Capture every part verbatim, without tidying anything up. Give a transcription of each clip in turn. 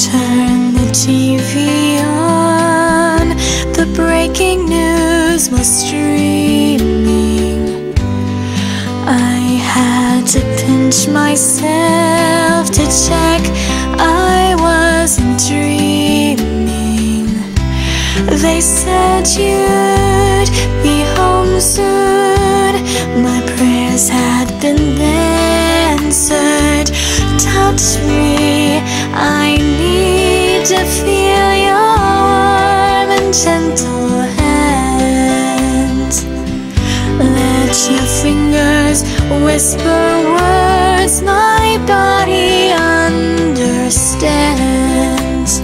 Turn the T V on, the breaking news was streaming. I had to pinch myself to check I wasn't dreaming. They said you'd be home soon, my prayers had been answered. Touch me, I need to feel your warm and gentle hands. Let your fingers whisper words my body understands.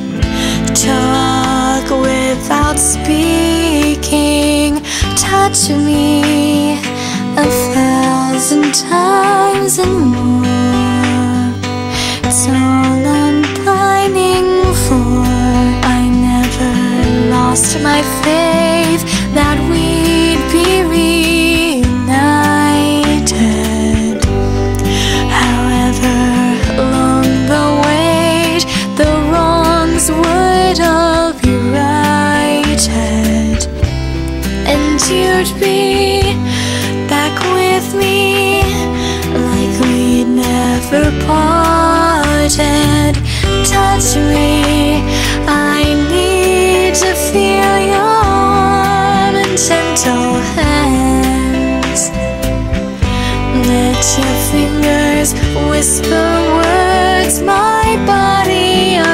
Talk without speaking, touch me a thousand times and more. It's all I'm pining for. I never lost my faith that we'd be reunited. However long the wait, the wrongs would all be righted, and you'd be back with me like we'd never parted. Touch me, I need to feel your warm and gentle hands. Let your fingers whisper words my body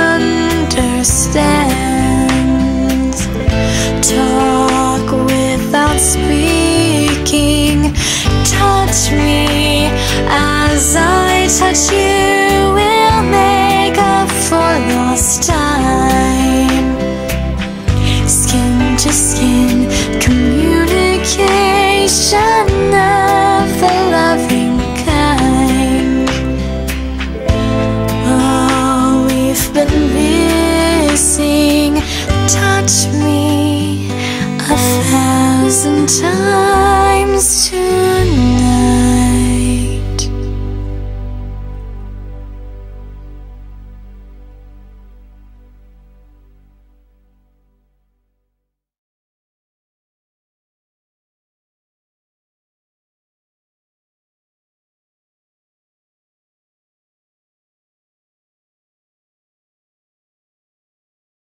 understands. Talk without speaking, touch me as I touch you. We'll make up for lost time. Skin to skin communication of the loving kind. Oh, we've been missing. Touch me a thousand times.